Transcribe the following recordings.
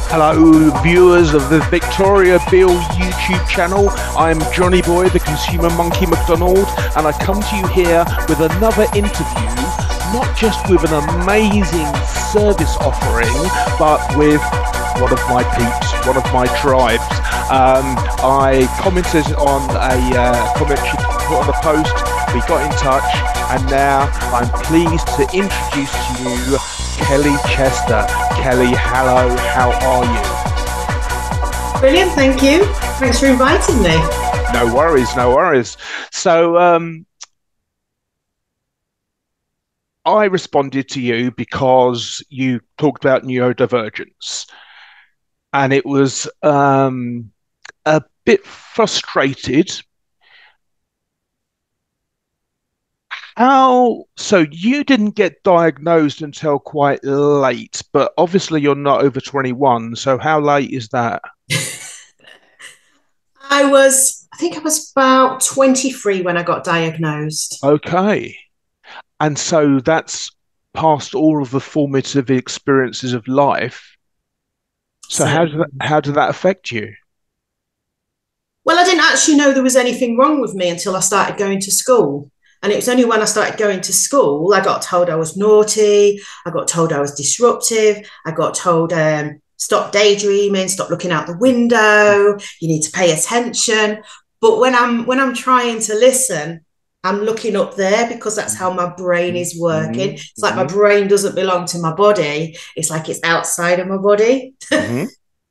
Hello, viewers of the Victoria Bill YouTube channel. I'm Johnny Boy, the Consumer Monkey McDonald, and I come to you here with another interview, not just with an amazing service offering, but with one of my peeps, one of my tribes. I commented on a comment she put on a post, we got in touch, and now I'm pleased to introduce to you Kelly Chester. Kelly, hello, how are you? Brilliant, thank you. Thanks for inviting me. No worries, no worries. So I responded to you because you talked about neurodivergence, and it was a bit frustrated. So you didn't get diagnosed until quite late, but obviously you're not over 21. So how late is that? I think I was about 23 when I got diagnosed. Okay. And so that's past all of the formative experiences of life. So So, how did that affect you? well, I didn't actually know there was anything wrong with me until I started going to school. And it was only when I started going to school, I got told I was naughty. I got told I was disruptive. I got told, stop daydreaming, stop looking out the window. You need to pay attention. But when I'm trying to listen, I'm looking up there because that's how my brain is working. Mm-hmm, It's like my mm-hmm, brain doesn't belong to my body. It's like it's outside of my body. mm-hmm.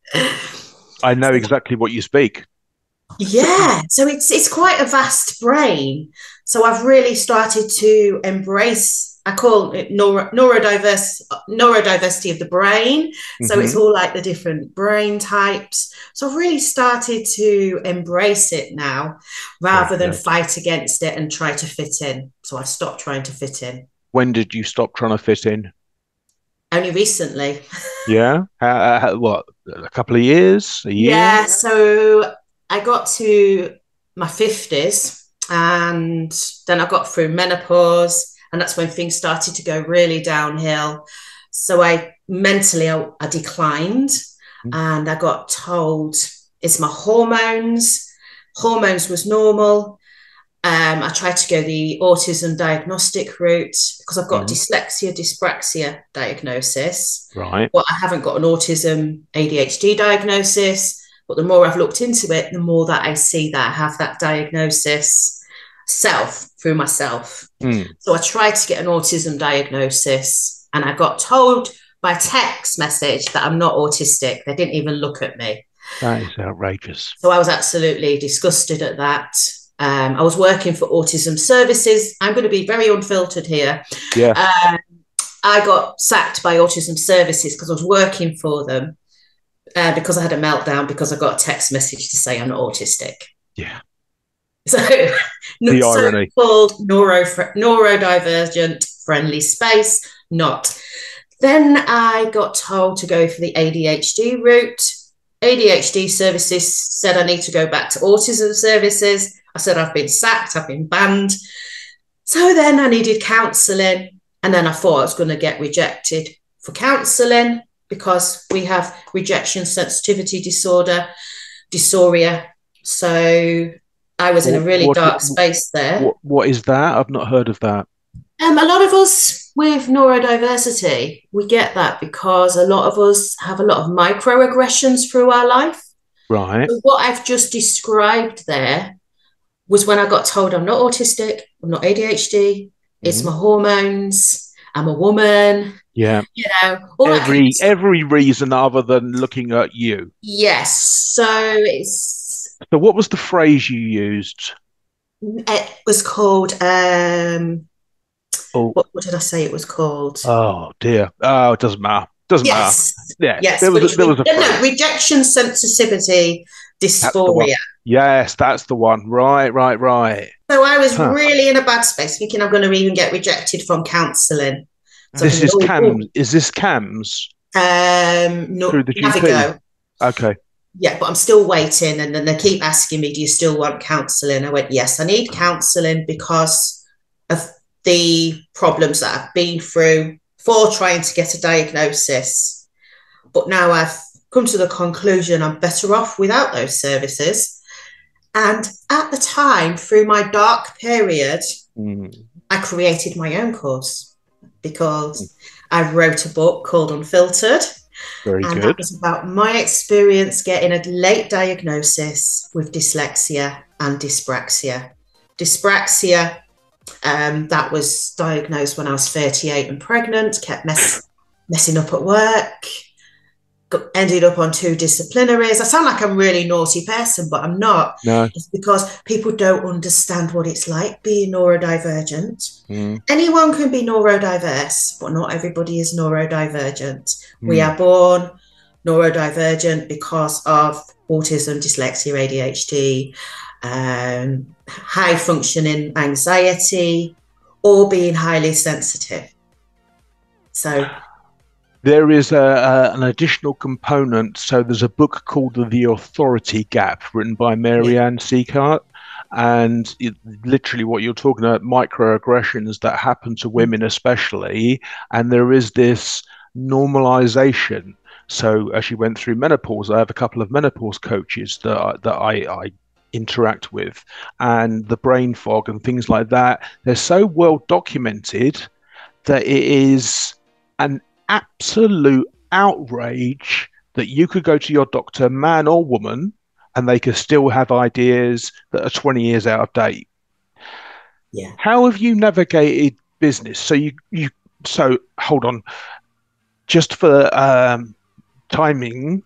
I know exactly what you speak. So, Yeah, so it's quite a vast brain. So I've really started to embrace. I call it neurodiversity of the brain. So it's mhm. all like the different brain types. So I've really started to embrace it now, Very rather than good. fight against it and try to fit in. So I've stopped trying to fit in. When did you stop trying to fit in? Only recently. Yeah. What? A couple of years? A year? Yeah, so I got to my 50s and then I got through menopause, and that's when things started to go really downhill. So I declined, and I got told it's my hormones. Hormones was normal. I tried to go the autism diagnostic route because I've got Mm-hmm. dyslexia dyspraxia diagnosis, Right. but I haven't got an autism ADHD diagnosis. But the more I've looked into it, the more that I see that I have that diagnosis through myself. Mm. So I tried to get an autism diagnosis, and I got told by text message that I'm not autistic. They didn't even look at me. That is outrageous. So I was absolutely disgusted at that. I was working for autism services. I'm going to be very unfiltered here. Yes. Um, I got sacked by autism services because I was working for them because I had a meltdown because I got a text message to say I'm not autistic. Yeah. So, The irony. so-called neurodivergent friendly space, not. Then I got told to go for the ADHD route. ADHD services said I need to go back to autism services. I said I've been sacked, I've been banned. So then I needed counselling, and then I thought I was going to get rejected for counselling because we have rejection sensitivity dysphoria. So I was in a What, really what, dark space there. what is that? I've not heard of that. A lot of us with neurodiversity, we get that because a lot of us have a lot of microaggressions through our life. Right. So what I've just described there was when I got told I'm not autistic, I'm not ADHD, it's Mm. my hormones, I'm a woman, Yeah. all that kind of stuff. Every reason other than looking at you. Yes. So So what was the phrase you used? it was called, Oh, what did I say it was called? oh dear. Oh, it doesn't matter. Doesn't matter. Yes. Yeah. Yes. But it's There was a no, phrase. rejection sensitivity That's the one. dysphoria. Yes, that's the one. Right, right, right. So I was Huh. really in a bad space, thinking I'm going to even get rejected from counselling. So I'm This thinking, is CAMS. Is this CAMS no, through the GP? Navigo. Okay. Yeah, but I'm still waiting. And then they keep asking me, do you still want counselling? I went, yes, I need counselling because of the problems that I've been through for trying to get a diagnosis. But now I've come to the conclusion I'm better off without those services. And at the time, through my dark period, I created my own course because I wrote a book called Unfiltered. Very And good. that was about my experience getting a late diagnosis with dyslexia and dyspraxia. Dyspraxia, that was diagnosed when I was 38 and pregnant, kept messing up at work, ended up on 2 disciplinaries. I sound like I'm a really naughty person, but I'm not. No. It's because people don't understand what it's like being neurodivergent. Anyone can be neurodiverse, but not everybody is neurodivergent. We are born neurodivergent because of autism, dyslexia, ADHD, high functioning anxiety, or being highly sensitive. So there is an additional component. So there's a book called The Authority Gap, written by Marianne Seacart. And literally what you're talking about, microaggressions that happen to women especially. And there is this normalization. So as she went through menopause, I have a couple of menopause coaches that I interact with. And the brain fog and things like that, they're so well documented that it is an absolute outrage that you could go to your doctor, man or woman, and they could still have ideas that are 20 years out of date. Yeah. How have you navigated business? So hold on, just for timing,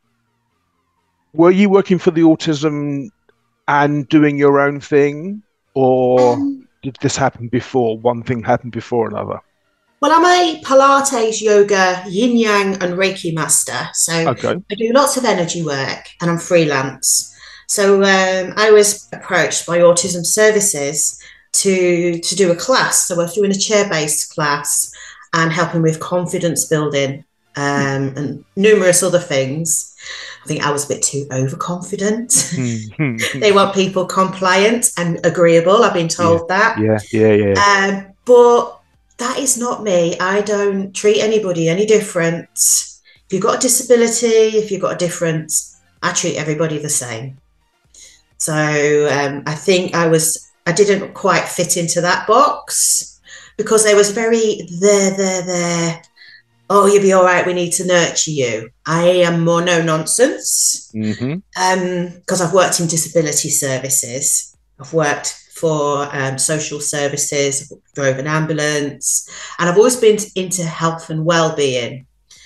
were you working for the autism and doing your own thing, or did this happen before? One thing happened before another? Well, I'm a Pilates, yoga, yin yang, and Reiki master. So I do lots of energy work and I'm freelance. So I was approached by Autism Services to do a class. So I was doing a chair-based class and helping with confidence building and numerous other things. I think I was a bit too overconfident. They want people compliant and agreeable. I've been told that. Yeah. But that is not me. I don't treat anybody any different. If you've got a disability, if you've got a difference, I treat everybody the same. So I think I didn't quite fit into that box because there was very there. Oh, you'll be all right. We need to nurture you. I am more no nonsense because I've worked in disability services. I've worked for social services, drove an ambulance, and I've always been into health and well-being.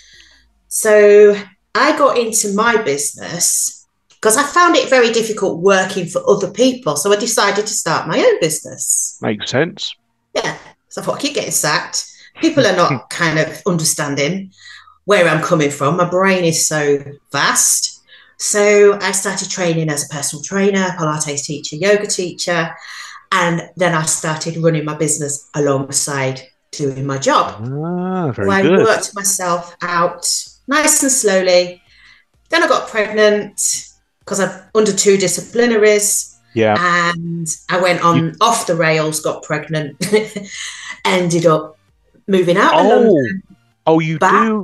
So I got into my business because I found it very difficult working for other people. So I decided to start my own business. Makes sense. Yeah. So I thought I keep getting sacked. People are not kind of understanding where I'm coming from. My brain is so vast. So I started training as a personal trainer, Pilates teacher, yoga teacher. And then I started running my business alongside doing my job. Very good. I worked myself out nice and slowly. Then I got pregnant because I'm under 2 disciplinaries. Yeah. And I went on off the rails, got pregnant, ended up moving out of London. Oh, you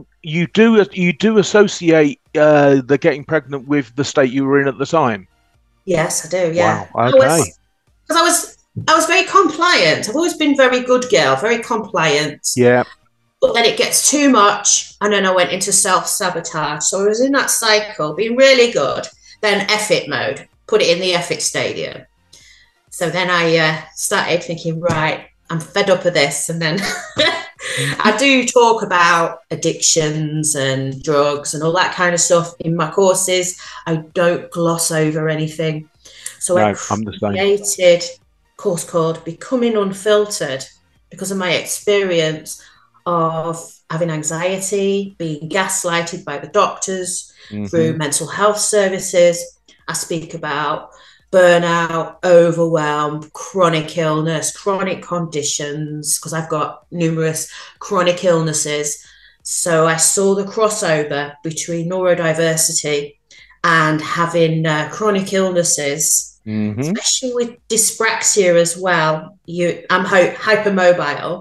do associate the getting pregnant with the state you were in at the time? Yes, I do, yeah. Wow, okay. Because I was very compliant. I've always been very good girl, very compliant. Yeah. But then it gets too much, and then I went into self-sabotage. So I was in that cycle, being really good, then F it mode, put it in the F it stadium. So then I started thinking, right, I'm fed up of this. And then I do talk about addictions and drugs and all that kind of stuff in my courses. I don't gloss over anything. So I created a course called Becoming Unfiltered because of my experience of having anxiety, being gaslighted by the doctors through mental health services. I speak about burnout, overwhelm, chronic illness, chronic conditions, because I've got numerous chronic illnesses. So I saw the crossover between neurodiversity and having chronic illnesses, especially with dyspraxia as well. I'm hypermobile.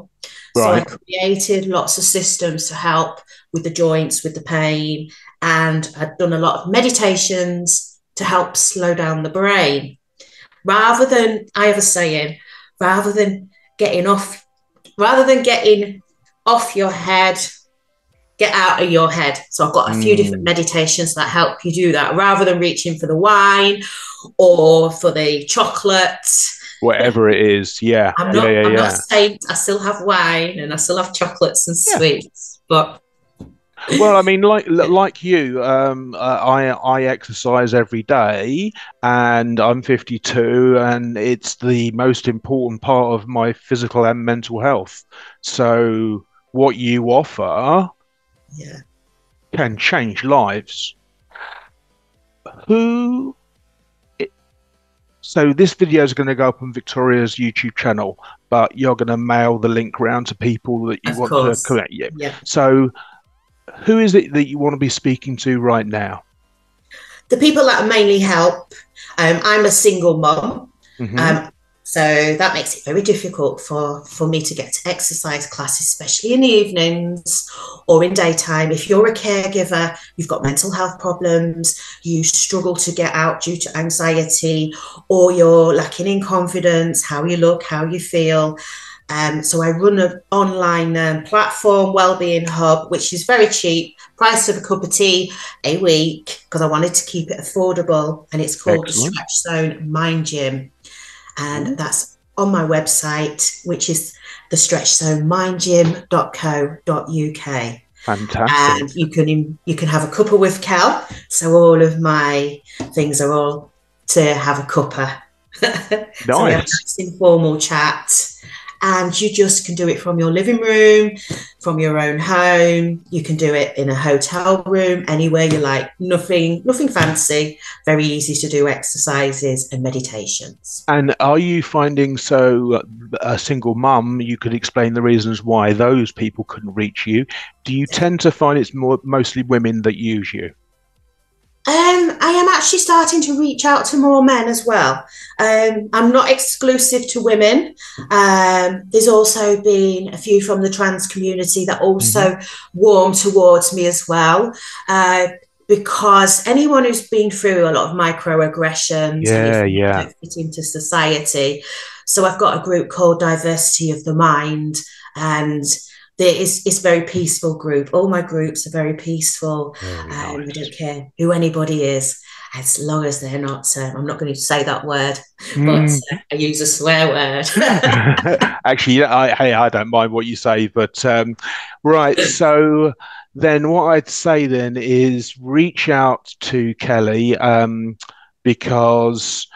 So I Right. created lots of systems to help with the joints, with the pain, and I'd done a lot of meditations to help slow down the brain. Rather than, I have a saying, rather than getting off, rather than getting off your head, get out of your head. So I've got a few different Mm. meditations that help you do that rather than reaching for the wine or for the chocolates. Whatever it is. Yeah. Yeah. Yeah. I'm not a Yeah. saint. I still have wine and I still have chocolates and Yeah. sweets, but Well, I mean, like you, I exercise every day, and I'm 52, and it's the most important part of my physical and mental health. So, what you offer yeah, can change lives. Who? So, this video is going to go up on Victoria's YouTube channel, but you're going to mail the link round to people that you of want to course. connect. Yeah. Yeah. So, who is it that you want to be speaking to right now? The people that I mainly help, I'm a single mum. Hmm. Um, so that makes it very difficult for me to get to exercise classes, especially in the evenings or in daytime. If you're a caregiver, you've got mental health problems, you struggle to get out due to anxiety, or you're lacking in confidence, how you look, how you feel. So I run an online platform, Wellbeing Hub, which is very cheap, price of a cup of tea a week, because I wanted to keep it affordable. And it's called the Excellent. Stretch Zone Mind Gym. And Ooh, that's on my website, which is the stretchzonemindgym.co.uk. fantastic. And you can have a cuppa with Kel. So all of my things are all to have a cuppa. So we have a Nice. nice informal chat, and you just can do it from your living room, from your own home. You can do it in a hotel room, anywhere you like. Nothing fancy. Very easy to do exercises and meditations. And are you finding a single mum, you could explain the reasons why those people couldn't reach you. Do you tend to find it's mostly women that use you? I am actually starting to reach out to more men as well. I'm not exclusive to women. There's also been a few from the trans community that Hmm. also warm towards me as well. Because anyone who's been through a lot of microaggressions and you Yeah, feel you yeah. don't fit into society. So I've got a group called Diversity of the Mind, and it's a very peaceful group. All my groups are very peaceful. Very I nice. don't care who anybody is, as long as they're not. I'm not going to say that word, but Mm. I use a swear word. Actually, yeah, hey, I don't mind what you say, but right. So then, what I'd say then is reach out to Kelly, because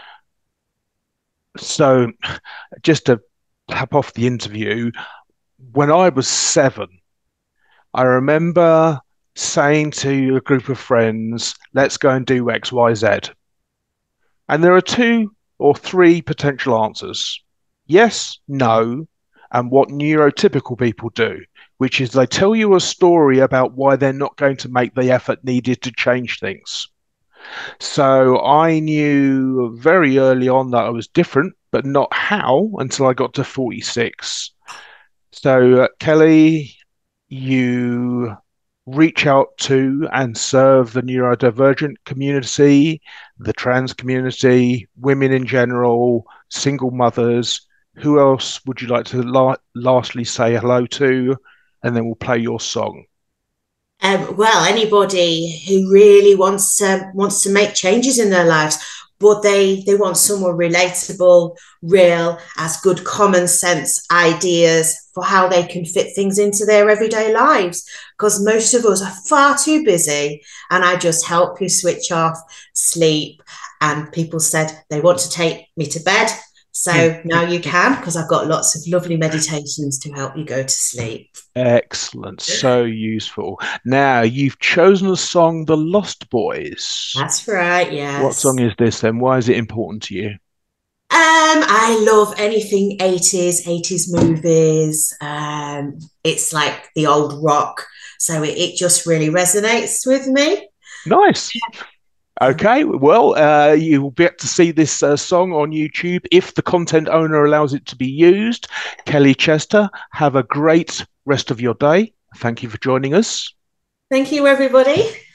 so just to tap off the interview, when I was 7, I remember saying to a group of friends, let's go and do X, Y, Z. And there are two or three potential answers: yes, no, and what neurotypical people do, which is they tell you a story about why they're not going to make the effort needed to change things. So I knew very early on that I was different, but not how until I got to 46. So, Kelly, you reach out to and serve the neurodivergent community, the trans community, women in general, single mothers. Who else would you like to lastly say hello to? And then we'll play your song. Well, anybody who really wants to make changes in their lives, but they want someone relatable, real, as good common sense ideas for how they can fit things into their everyday lives. Because most of us are far too busy, and I just help you switch off, sleep. And people said they want to take me to bed. So now you can, because I've got lots of lovely meditations to help you go to sleep. Excellent. So useful. Now, you've chosen a song, The Lost Boys. That's right, What song yes. is this then? Why is it important to you? I love anything 80s movies. It's like the old rock. So it just really resonates with me. Nice. Okay, well, you'll get to see this song on YouTube if the content owner allows it to be used. Kelly Chester, have a great rest of your day. Thank you for joining us. Thank you, everybody.